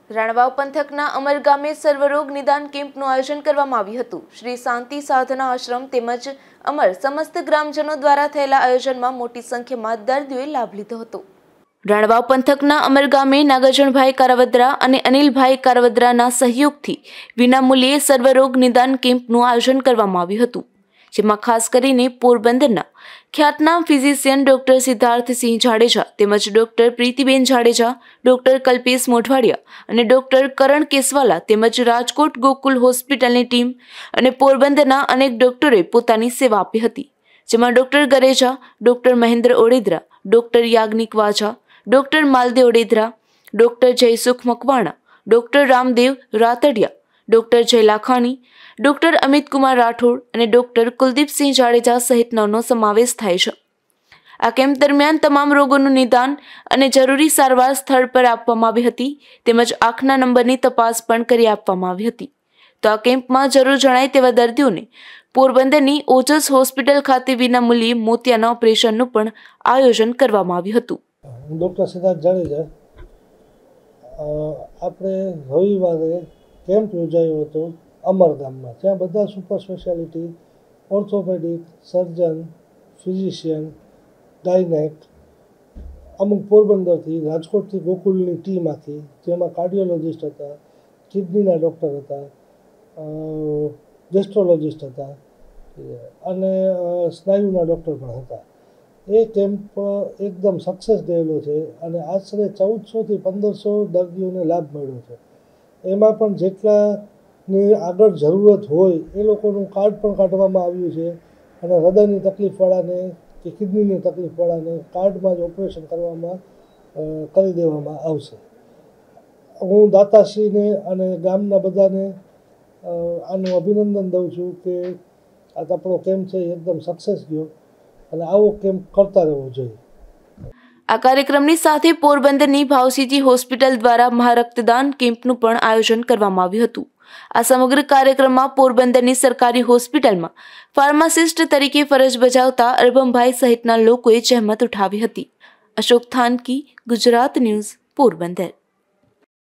રાણવાવ પંથકના અમર ગામે સર્વરોગ નિદાન કેમ્પનું આયોજન કરવામાં આવ્યું હતું। શ્રી શાંતિ સાધના આશ્રમ તેમજ અમર સમસ્ત ગ્રામજનો દ્વારા થયેલા આયોજનમાં મોટી સંખ્યામાં દર્દીઓએ લાભ લીધો હતો। રાણવાવ પંથકના અમર ગામે નાગાર્જુનભાઈ કારાવદ્રા અને અનિલભાઈ કારાવદ્રાના સહયોગથી વિનામૂલ્યે સર્વરોગ નિદાન કેમ્પનું આયોજન કરવામાં આવ્યું હતું, જેમાં ખાસ કરીને પોરબંદરના ખ્યાતનામ ફિઝિશિયન ડોક્ટર સિદ્ધાર્થસિંહ જાડેજા તેમજ ડોક્ટર પ્રીતિબેન જાડેજા, ડોક્ટર કલ્પેશ મોઢવાડિયા અને ડોક્ટર કરણ કેસવાલા તેમજ રાજકોટ ગોકુલ હોસ્પિટલની ટીમ અને પોરબંદરના અનેક ડોક્ટરોએ પોતાની સેવા આપી હતી, જેમાં doctor Gareja, doctor Mahendra Odedara, doctor Yagnik Vaja, doctor Maldev Odedara, doctor Jaysukh Makwana, doctor Ramdev Ratadiya, doctor Jay Lakhani, doctor Amit Kumar Rathod અને ડોક્ટર કુલદીપસિંહ જાડેજા સહિતનાનો સમાવેશ થાય છે। આ કેમ્પ દરમિયાન તમામ રોગોનું નિદાન અને જરૂરી સારવાર સ્થળ પર આપવામાં આવી હતી, તેમજ આંખના નંબરની તપાસ પણ કરી આપવામાં આવી હતી। તો આ કેમ્પમાં જરૂર જણાય તેવા દર્દીઓને પોરબંદરની ઓજસ હોસ્પિટલ ખાતે વિનામૂલ્યે મોતિયાના ઓપરેશનનું પણ આયોજન કરવામાં આવ્યું હતું। ડોક્ટર સિદ્ધાર્થ જાડેજા, આપણે રવિવારે કેમ્પ યોજાયો હતો અમર ગામમાં, જ્યાં બધા super speciality, orthopaedic, surgeon, physician, gynaec, અમુક પોરબંદરથી, રાજકોટથી ગોકુલની ટીમ આખી, જેમાં કાર્ડિયોલોજિસ્ટ હતા, કિડનીના ડૉક્ટર હતા, ગેસ્ટ્રોલોજિસ્ટ હતા અને સ્નાયુના ડૉક્ટર પણ હતા। એ કેમ્પ એકદમ સક્સેસ ગયેલો છે અને આશરે 1400થી 1500 દર્દીઓને લાભ મળ્યો છે। એમાં પણ જેટલાની આગળ જરૂરત હોય એ લોકોનું કાર્ડ પણ કાઢવામાં આવ્યું છે અને હૃદયની તકલીફવાળાને કે કિડનીની તકલીફવાળાને કાર્ડમાં જ ઓપરેશન કરી દેવામાં આવશે। હું દાતાશ્રીને અને ગામના બધાને આનું અભિનંદન દઉં છું કે આ આપણો કેમ્પ છે એકદમ સક્સેસ ગયો અને આવો કેમ્પ કરતા રહેવો જોઈએ। આ કાર્યક્રમની સાથે પોરબંદરની ભાવસીજી હોસ્પિટલ દ્વારા મહારક્તદાન કેમ્પનું પણ આયોજન કરવામાં આવ્યું હતું। આ સમગ્ર કાર્યક્રમમાં પોરબંદરની સરકારી હોસ્પિટલમાં ફાર્માસિસ્ટ તરીકે ફરજ બજાવતા અરબમભાઈ સહિતના લોકોએ જહેમત ઉઠાવી હતી। અશોક થાનકી, ગુજરાત ન્યૂઝ, પોરબંદર।